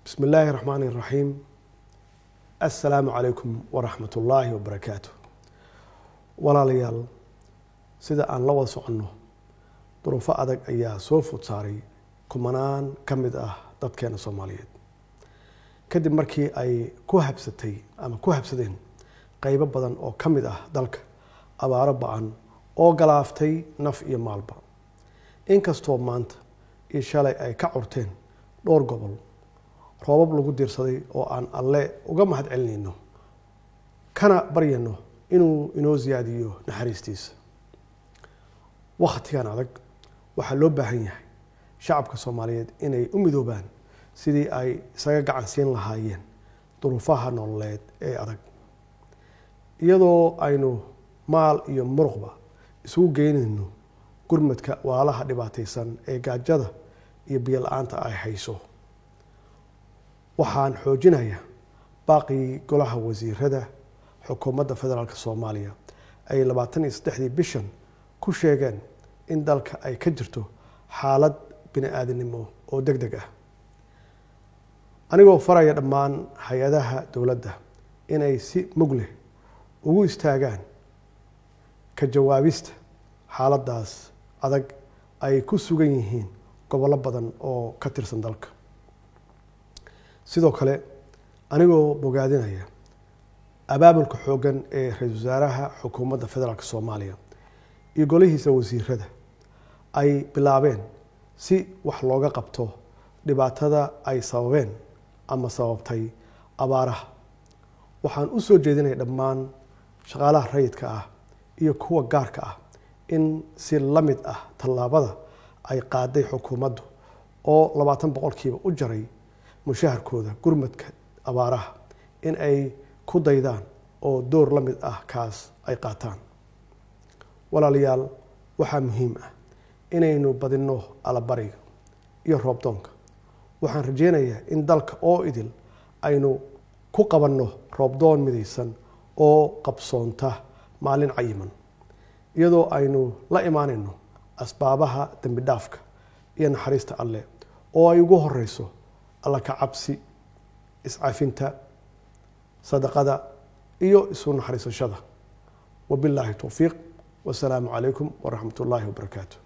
بسم الله الرحمن الرحيم. السلام عليكم ورحمة الله وبركاته. ولا ليال سيدا أن لو سعنه ظروف أدق أيها سوف تصاري كمانان كمد dadkeena Soomaaliyeed kadib markii ay ku habsatay ama ku habsadeen qaybo badan oo kamid dalka abaaro ba'an oo galaaftay naf iyo maalba inkastoo maanta shalay ay ka curteen dhowr gobol roobab lagu diirsaday oo aan alle uga mahad celinayno kana baryano inuu inoo ziyaadiyo naxariistiisa waqtigan adag waxa loo baahan yahay shacabka Soomaaliyeed inay u midoobaan sidii ay isaga gacan siin lahaayeen duruufaha nololeed ee adag iyadoo aynu maal iyo muruqba isugu geynayno gurmadka waalaha dhibaataysan ee gaajada iyo biyo la'aanta ay hayso waxaan xoojinayaa baaqi golaha wasiirada xukuumadda federaalka Soomaaliya ay 23 bishan ku sheegeen in dalka ay ka jirto xaalad bini'aadanimo oo degdeg ah anigoo faraya dhammaan hay'adaha dawladda inay si mug leh ugu istaagaan ka jawaabista xaaladaas adag ay ku sugan yihiin gobollo badan oo ka tirsan dalka sidoo kale anigoo bogaadinaya abaabulka xooggan ee ra'iisul wasaaraha xukuumadda federaalka Soomaaliya iyo golihiisa wasiirada ay bilaabeen si wax looga qabto dhibaatada ay sababeen ama sababtay abaaraha waxaan u soo jeedinay dhammaan shaqaalaha rayidka iyo kuwa gaarka in si la mid tallaabada ay qaaday xukuumaddu oo 20% u jaray mushaharkooda gurmadka abaaraha in ay ku daydaan oo door la mid kaas ay qaataan walaalayaal waxa muhiim inaynu badino alabariga iyo roobdoonka waxaan rajeynayaa in dalka oo idil aynu ku qabanno roobdoon midaysan oo qabsoonta maalin cayiman iyadoo aynu la imaanayno asbaabaha dambi dhaafka iyo naxariista alle oo ay ugu horeyso alla ka cabsi iscafinta sadaqada iyo isu naxariisashada wabillahi tawfiiq والسلام عليكم ورحمة الله وبركاته.